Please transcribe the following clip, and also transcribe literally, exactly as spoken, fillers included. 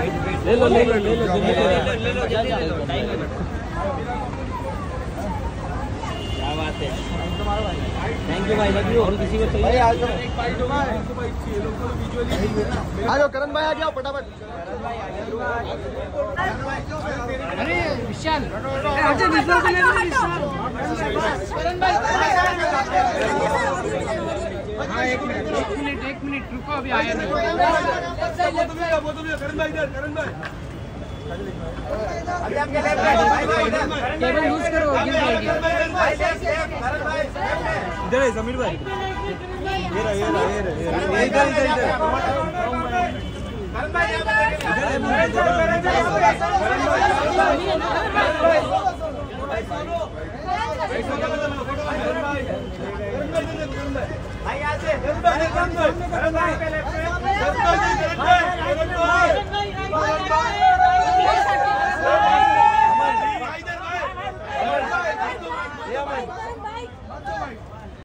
ले लो ले लो ले लो ले लो जल्दी ले लो टाइम ले लो। क्या बात है, थैंक यू भाई, लव यू। और किसी को चाहिए भाई? आज एक बाइट होगा, एक बाइट चाहिए लोगों को विजुअली। आ जाओ करण भाई, आ गया फटाफट। अरे विशाल, अच्छा विशाल को ले लो, विशाल करण भाई। हाँ एक मिनट एक मिनट एक मिनट रुको, अभी आया नहीं। करण भाई इधर, करण भाई केबल यूज करो, गिर जाएगी। इधर है समीर भाई, ये रहा ये रहा ये रहा इधर इधर इधर करण भाई भाई यहाँ से करण भाई करण भाई